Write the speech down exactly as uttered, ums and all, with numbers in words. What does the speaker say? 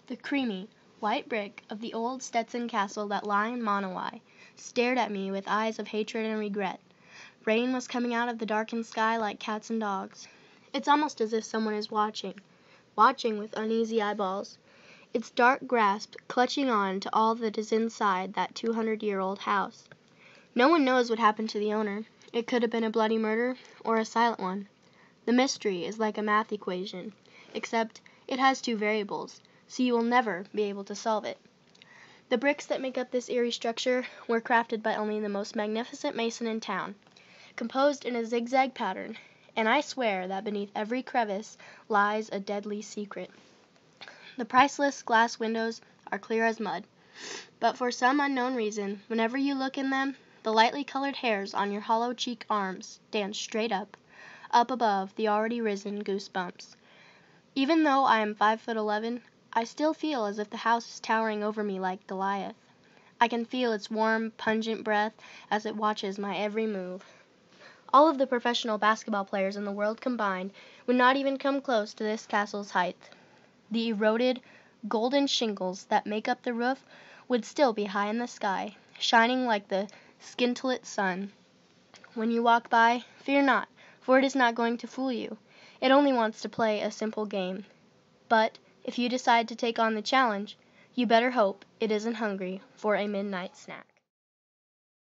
The creamy, white brick of the old Stetson castle that lie in Monowi stared at me with eyes of hatred and regret. Rain was coming out of the darkened sky like cats and dogs. It's almost as if someone is watching, watching with uneasy eyeballs, its dark grasp clutching on to all that is inside that two hundred year old house. No one knows what happened to the owner. It could have been a bloody murder or a silent one. The mystery is like a math equation, except it has two variables, so you will never be able to solve it. The bricks that make up this eerie structure were crafted by only the most magnificent mason in town, composed in a zigzag pattern, and I swear that beneath every crevice lies a deadly secret. The priceless glass windows are clear as mud, but for some unknown reason, whenever you look in them, the lightly colored hairs on your hollow cheek arms stand straight up, up above the already risen goose bumps. Even though I am five foot eleven, I still feel as if the house is towering over me like Goliath. I can feel its warm, pungent breath as it watches my every move. All of the professional basketball players in the world combined would not even come close to this castle's height. The eroded, golden shingles that make up the roof would still be high in the sky, shining like the scintillant sun. When you walk by, fear not, for it is not going to fool you. It only wants to play a simple game. But if you decide to take on the challenge, you better hope it isn't hungry for a midnight snack.